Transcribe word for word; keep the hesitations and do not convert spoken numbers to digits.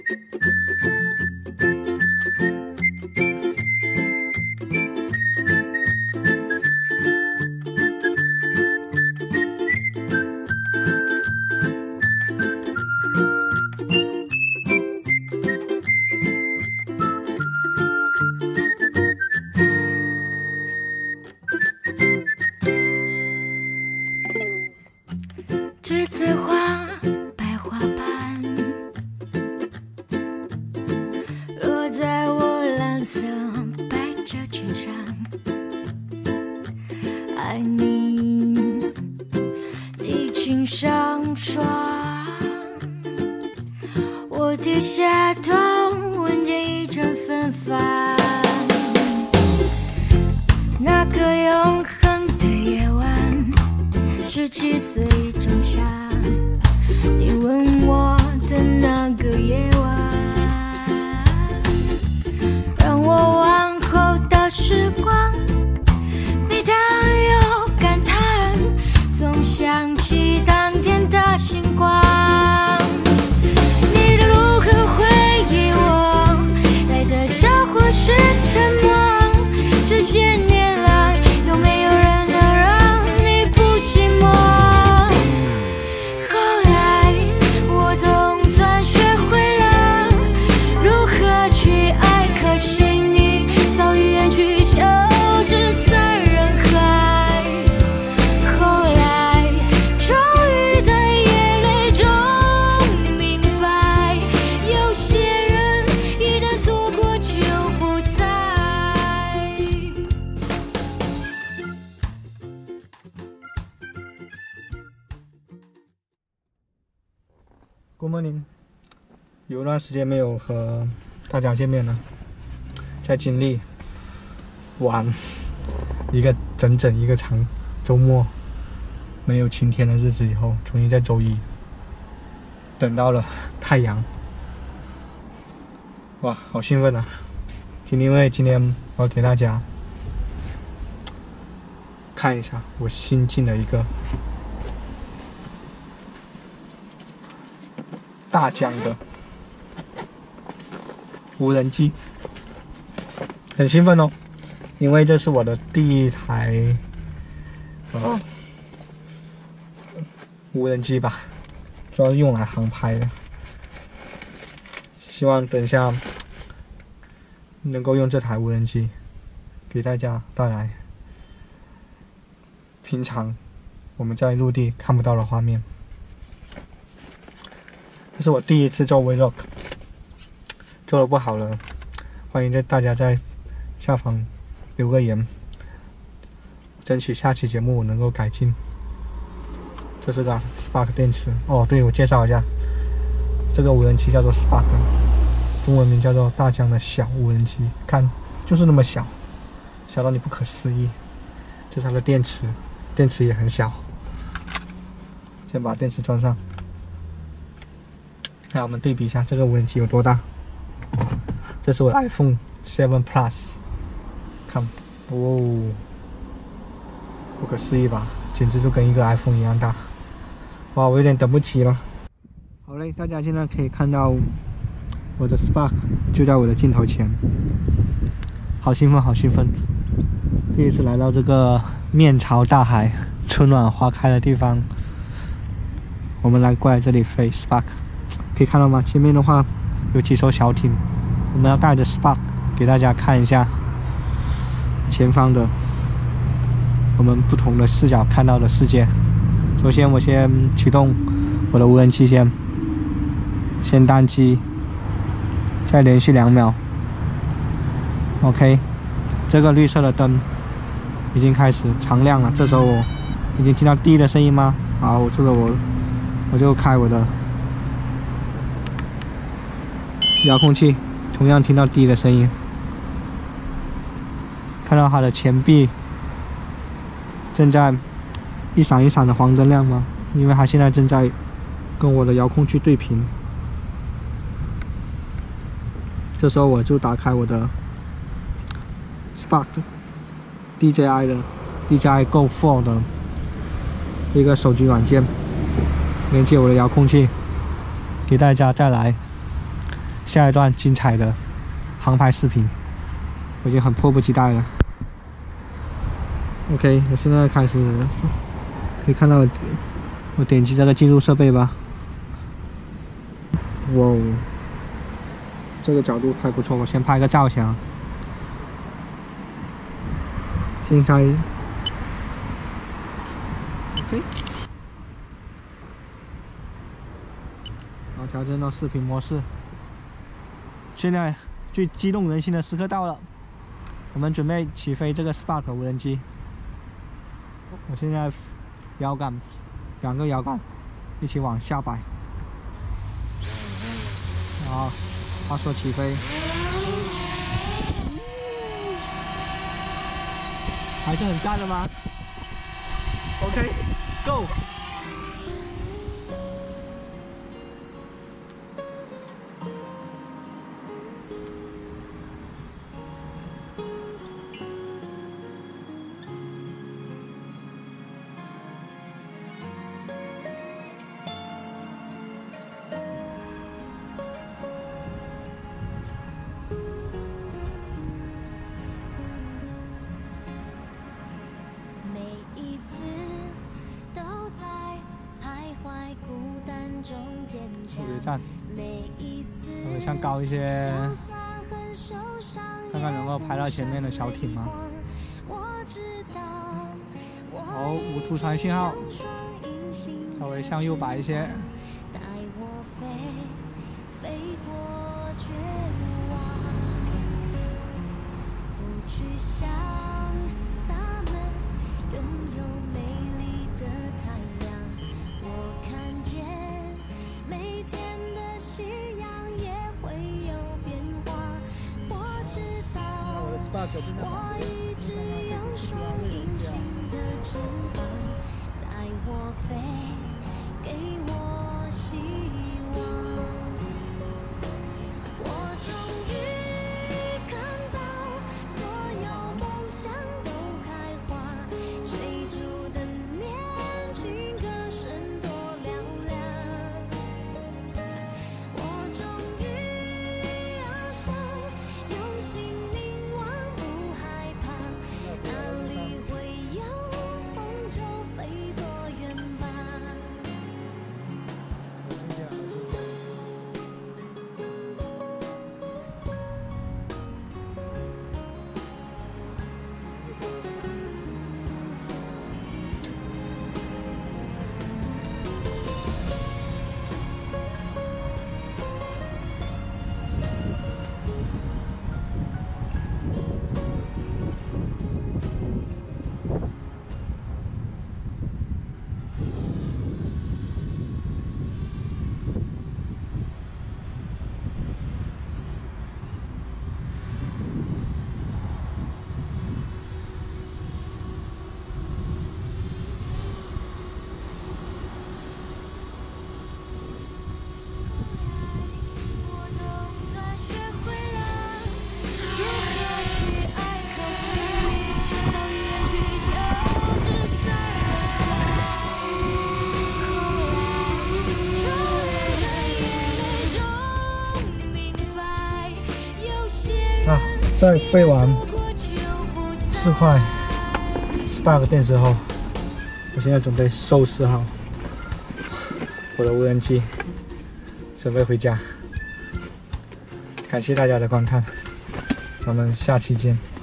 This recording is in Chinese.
栀子花，白花瓣，落在我蓝色百褶裙上。爱你，你裙上霜，我低下头，闻见一阵芬芳。那个永恒的夜晚，十七岁仲夏，你吻我的那个夜晚，让我往后的时光悲叹又感叹，总想起当天的星光。你的如何回忆我，带着笑或是沉默，这些年来有没有人能让你不寂寞？后来我总算学会了如何去爱，可惜你早已远去，消失在人海。后来终于在眼泪中明白，有些人一旦错过就不再。 Good morning， 有段时间没有和大家见面了，在经历完一个整整一个长周末没有晴天的日子以后，终于在周一等到了太阳。哇，好兴奋啊！因为今天我要给大家看一下我新进的一个大疆的无人机，很兴奋哦，因为这是我的第一台呃无人机吧，主要是用来航拍的。希望等一下能够用这台无人机给大家带来平常我们在陆地看不到的画面。这是我第一次做 vlog， 做的不好了，欢迎在大家在下方留个言，争取下期节目我能够改进。这是个 Spark 电池哦，对，我介绍一下，这个无人机叫做 Spark， 中文名叫做大疆的小无人机，看就是那么小，小到你不可思议。这是它的电池，电池也很小。先把电池装上。来，我们对比一下这个无人机有多大。这是我的 iPhone 七 Plus， 看，哦，不可思议吧？简直就跟一个 iPhone 一样大。哇，我有点等不及了。好嘞，大家现在可以看到我的 Spark 就在我的镜头前，好兴奋，好兴奋！第一次来到这个面朝大海、春暖花开的地方，我们来过来这里飞 Spark。可以看到吗？前面的话有几艘小艇，我们要带着 Spark 给大家看一下前方的我们不同的视角看到的世界。首先我先启动我的无人机，先先单机，再连续两秒 OK， 这个绿色的灯已经开始常亮了，这时候我已经听到滴的声音吗？好，这个我我就开我的遥控器，同样听到滴的声音。看到它的前臂正在一闪一闪的黄灯亮吗？因为它现在正在跟我的遥控器对频。这时候我就打开我的 Spark D J I 的 D J I Go 四 的一个手机软件，连接我的遥控器，给大家带来下一段精彩的航拍视频，我已经很迫不及待了。OK， 我现在开始，可以看到我点击这个进入设备吧。哇哦，这个角度还不错，我先拍个照相。先开 ，OK， 好，调整到视频模式。现在最激动人心的时刻到了，我们准备起飞这个 Spark 无人机。我现在摇杆，两个摇杆一起往下摆，然后滑索起飞，还是很赞的吗 ？OK，Go。特别赞，我想搞一些，看看能够拍到前面的小艇吗？哦，无图传信号，稍微向右摆一些。我一直用双隐形的翅膀带我飞，给我希望。我终于看到所有梦想都开花，追逐的年轻歌声多嘹亮。我终于翱翔，用心啊，在飞完四块 Spark 电池后，我现在准备收拾好我的无人机，准备回家。感谢大家的观看，我们下期见。